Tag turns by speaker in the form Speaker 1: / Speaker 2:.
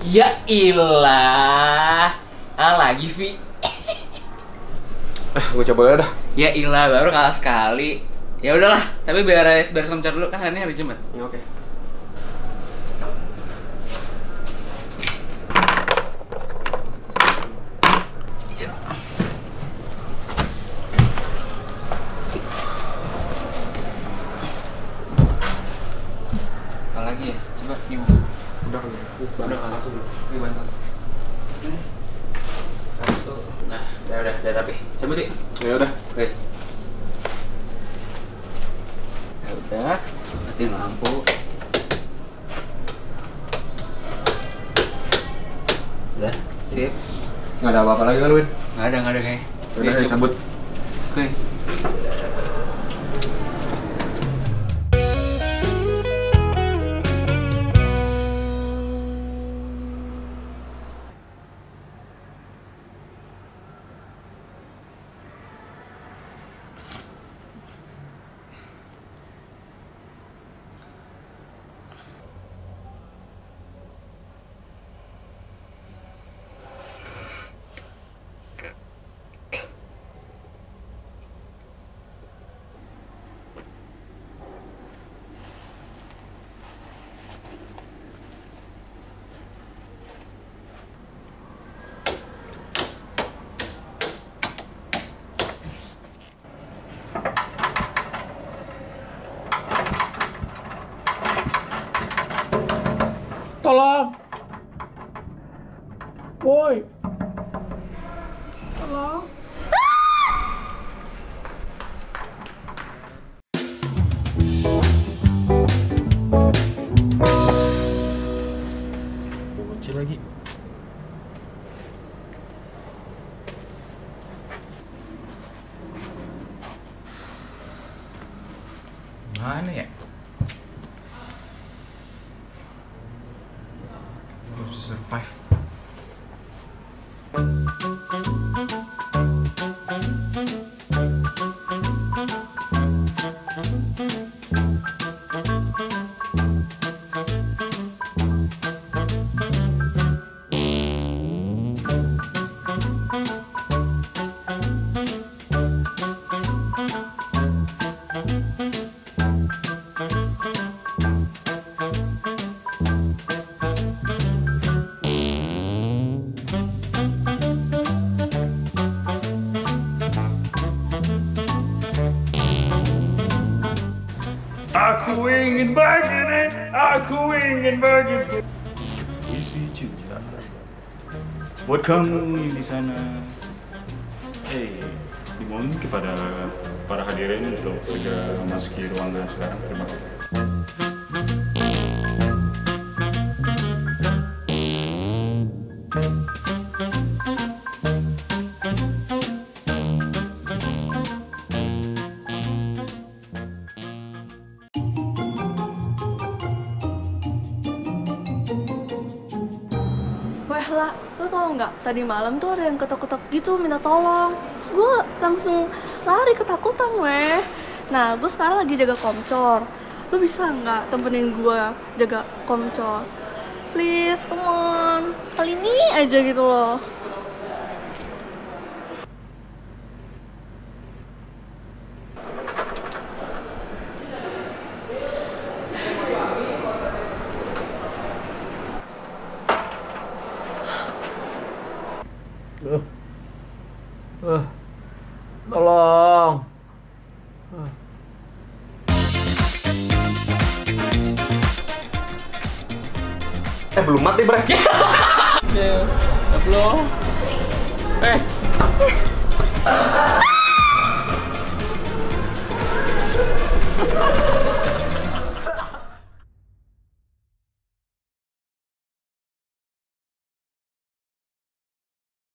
Speaker 1: Ya ilah. Ah lagi Vi.
Speaker 2: Gue coba dulu dah.
Speaker 1: Ya ilah baru kalah sekali. Ya udahlah, tapi beres komcar dulu kan hari ini hari Jumat.
Speaker 2: Ya, oke.
Speaker 1: Apa lagi ya? Coba ibu.
Speaker 2: Udah kalah.
Speaker 1: Ini bantu. Nah, udah rapi. Cabut yuk.
Speaker 2: Ya udah.
Speaker 1: Oke. Ya udah, matiin lampu. Udah, sip.
Speaker 2: Nggak ada apa-apa lagi kan, Win?
Speaker 1: Nggak ada kayak.
Speaker 2: Udah, ayo cabut.
Speaker 1: Oke.
Speaker 3: Tolong. Woi. Tolong. Bocil lagi. Mana ya? Survive. Aku ingin begini, aku ingin begitu. Puisi cinta buat kamu di sana. Dimohon kepada para hadirin untuk segera memasuki ruangan sekarang. Terima kasih.
Speaker 4: Weh lah, lo tau nggak? Tadi malam tuh ada yang ketok-ketok gitu minta tolong. Terus gue langsung lari ketakutan weh. Nah, gue sekarang lagi jaga komcor. Lo bisa nggak temenin gue jaga komcor? Please, come on. Kali ini aja gitu loh.
Speaker 3: Tolong.
Speaker 2: Belum mati, Bre.
Speaker 3: Belum.